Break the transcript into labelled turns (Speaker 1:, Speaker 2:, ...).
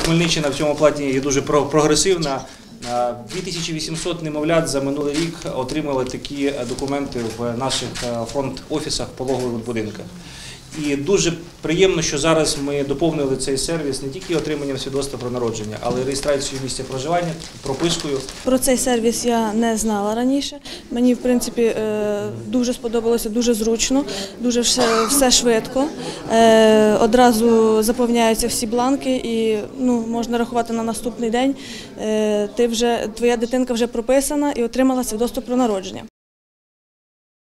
Speaker 1: Хмельниччина в цьому плані є дуже прогресивна. 2800 немовлят за минулий рік отримали такі документи в наших фронт-офісах, пологових будинках. І дуже приємно, що зараз ми доповнили цей сервіс не тільки отриманням свідоцтва про народження, але й реєстрацією місця проживання, пропискою.
Speaker 2: Про цей сервіс я не знала раніше. Мені, в принципі, дуже сподобалося, дуже зручно, дуже все швидко. Одразу заповняються всі бланки і можна рахувати на наступний день. Твоя дитинка вже прописана і отримала свідоцтво про народження.